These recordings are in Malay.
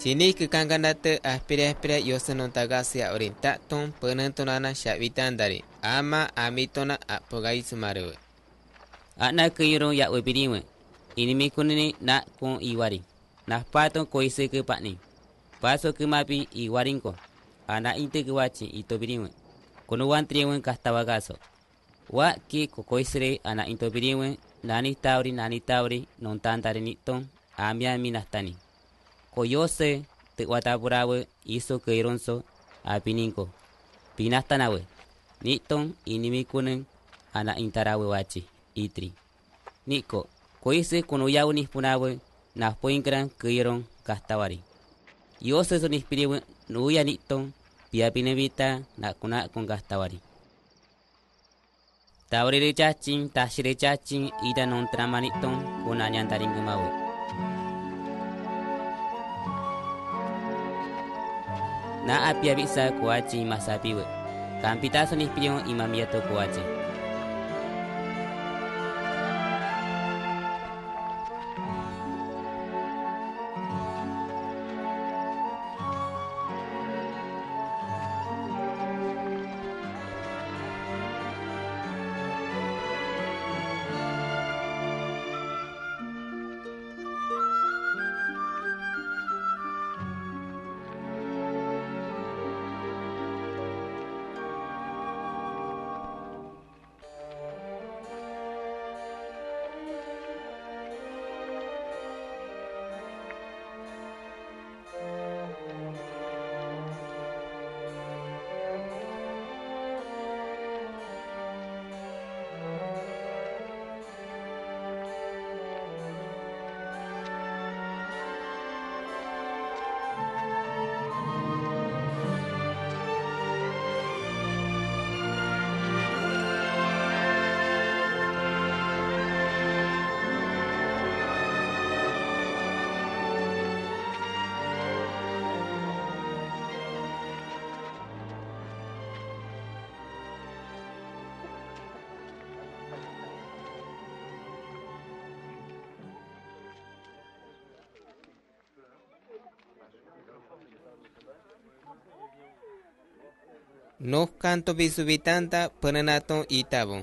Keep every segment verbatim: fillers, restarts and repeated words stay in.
Sini kekangkan data aspirasi yosenon tagasia orinta ton penentunana syawitan dari ama amitona apogai sumaru. Ana kiro ya webiriwe. Ini kunini na kon iwari. Nah paton ko ise ke pakni. Paso ke mapi iwarin ko. Ana inte ke wachi ito biriwe. Kono wan triwe kastawagaso. Wa ki ko koisre ana into biriwe nani tauri nani tauri non tantare niton amia minastani. Ko yose te watapurawe iso ke ironso apininko. Pinastanawe. Niton inimi kunen ana intarawe wachi itri. Niko ko ise kono yaw nispunawe na poinkran ke iron kastawari. Yose so nispiriwe nuya niton pia pinevita na kuna con kastawari. Taurire cacing, tasire cacing, ida non tramaniton, kuna nyantaring gemawe. Na apia bisa kuaci masapiwe. Kampita sonis pion imamiato kuaci. Nos canto bisubitanta penenaton itabo.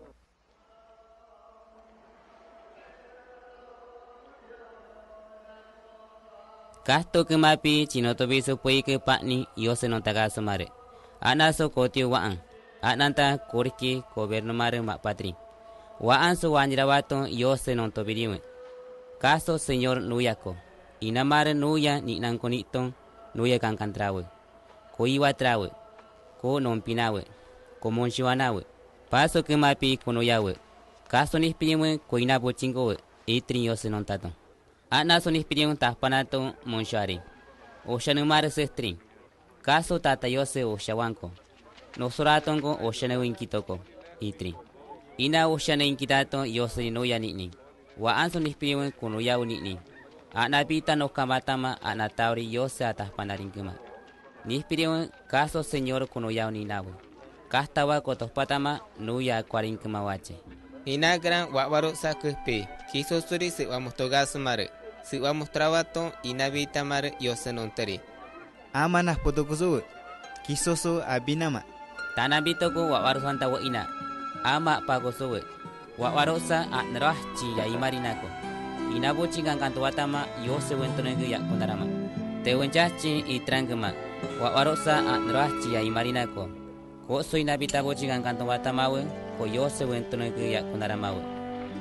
Kasto ke mapi chinoto bisu pui ke pakni yose non tagaso mare. Anaso kotio waan. Ananta kurki goberno mare mak patri. Waan so wanjirawato yose non tobiriwe. Kaso señor nuyako. Inamare nuya ni nankoniton nuya kankantrawe. Ko iwa trawe. Ko non pinawe. Ko monshiwanawe. Paso ke mapi kono yawe. Kaso nispiriwe ko inabo chingowe. Itri yose non taton. Ana sonis pidieron taspanato monshari. Oshanumare sestrin. Kaso tatayose oshawanko. Nosuratongo oshane winkitoko. Itri. Ina oshane inkitato yose no yanini. Wa anso nispidieron kono yaw nini. Ana pita no kamatama ana tauri yose ataspanaringuma. Nispidieron kaso señor kono yaw ninawe. Kastawa kotospatama nuya kwarinkuma wache. Ina gran wawaro sakuspe. Kiso suri se vamos togasu mare. Si vamos trabato inabita mare yose nonteri. Ama nas potokusu. Kisoso abinama. Tanabitoko wawaro santa wa ina. Ama pagosowe. Wawaro sa atnerah chi ya imarinako. Inabo chingan kantuatama yose wentonegu ya kondarama. Te wenchachi itrangema. Wawaro sa atnerah chi ya imarinako. Ko so inabita bo chingan kantuatama we. Ko yose wentonegu ya kondarama we.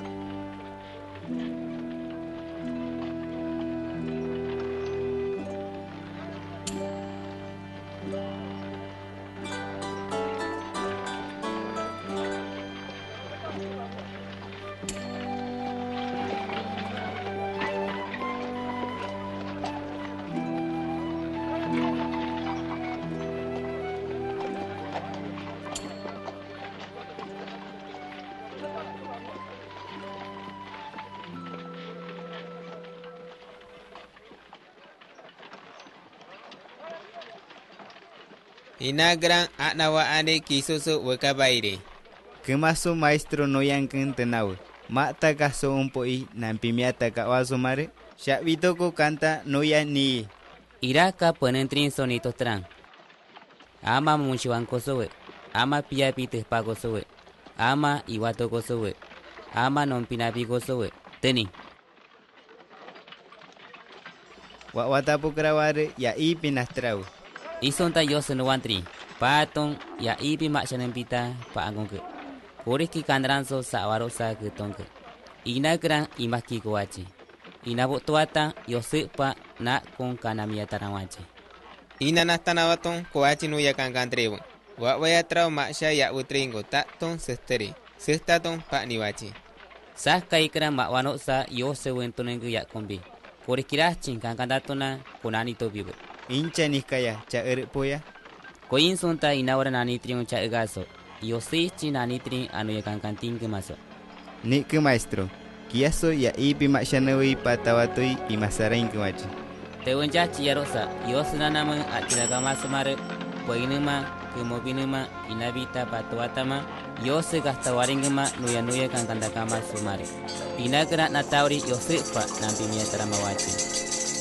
Ina gran anawa ane kisoso wakabaire. Kemaso maestro no yanken tenawe. Mata kaso umpoi nampimiata kawaso mare. Syabitoko kanta no ya ni. Iraka penentrin sonito terang. Ama muncuan kosowe. Ama pia pitih pa kosowe. Ama iwato kosowe. Ama non pinapi kosowe. Teni. Wa watapu kraware ya ipi nastrau. Isonta yo senuantri. Patong ya ipi mak pita pa angongke. Koriki kandranso sa warosa ke tongke. Ina kerang imaki kuaci. Ina buk tuata yo sepa nak kong kanamia tarawaci. Ina nastanawatong kuaci nuya kangkantribu. Wa waya trau maksya ya utringo tak tong sesteri. Sestatong pak niwaci. Sah kai kerang mak wanoksa yo sewentunen ke yak kombi. Korikirah cingkang kandatona kunani to bibu. Inca nikaya ca erik poya. Koin sonta inawara nani triong ca egaso. Yo se ci nani tri anu ya kangkanting ke masuk. Nik ke maestro. Kiaso ya ipi maksanawi patawatoi imasarain ke waci. Tewenja ci yarosa. Yo senanama atiraga masumare. Poinema ke mobinema inabita patuatama. Yo se gastawaringema nuya nuya kangkandaka masumare. Ina kena natauri yo se pa nampi mia taramawaci.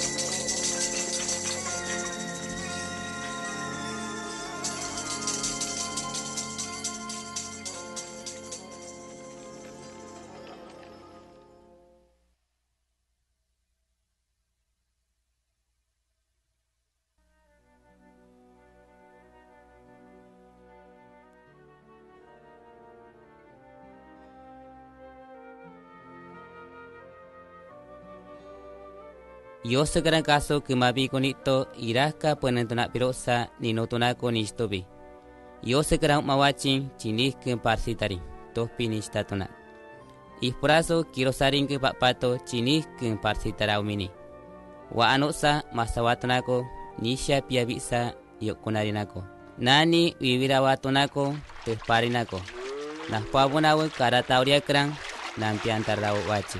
Yo sekarang kaso kemabi konito iraka penentunak pirosa ninotunako nistobi. Yo sekarang mawacin cinih ke parsitari topi nistatuna. Ispuraso kirosaring ke pak pato cinih ke parsitara umini. Wa anoksa masawatunako nisya pia bisa yok kunarinako. Nani wiwirawatunako tehparinako. Nah pabunawe karatauria kerang nanti antar rawo waci.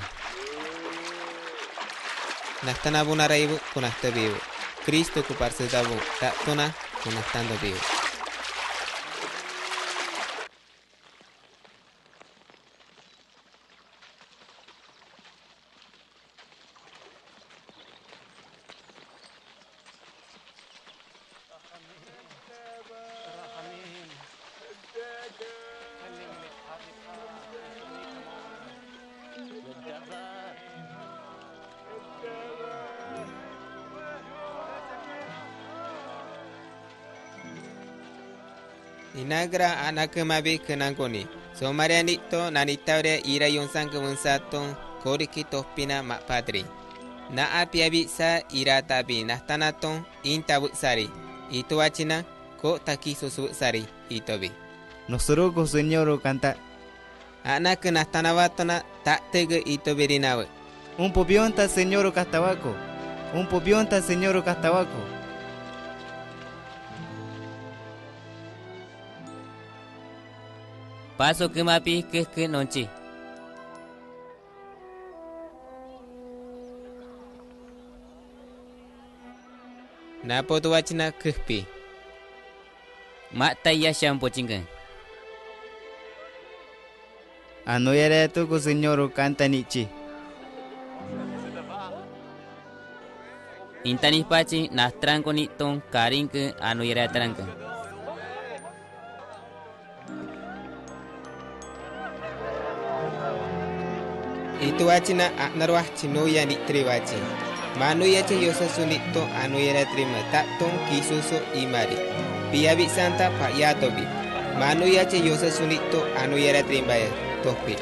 Nastanabuna raibu kunasta bibu. Kristo ku parsitabu tak tuna kunastando bibu. Inagra anak kemabi kenangkoni. Somariani to nanitauria ira yonsan kemensaton koriki tospina mak patri. Na apiabi sa ira tabi nastanaton intabuk sari. Itu wacina ko taki susubuk sari itobi. Nosorogo señoro kanta. Anak nastanawatona tak tege itobi rinawe. Un popionta señoro Castabaco. Un popionta señoro Castabaco. Paso kemapi ke ke nonci. Napo tu wacina kehpi. Mak taya syampo cingkeng. Ano yara tu ko señoro kanta nici. Intani paci nah trangko nitong karing ke anu yara trangko. Itu wacina aknarwah cinoya ni triwaci. Manuya ce yosa sunito anu yara terima tak tong kisuso imari. Piabi santa pak yatobi. Manuya ce yosa sunito anu yara terima ya topi.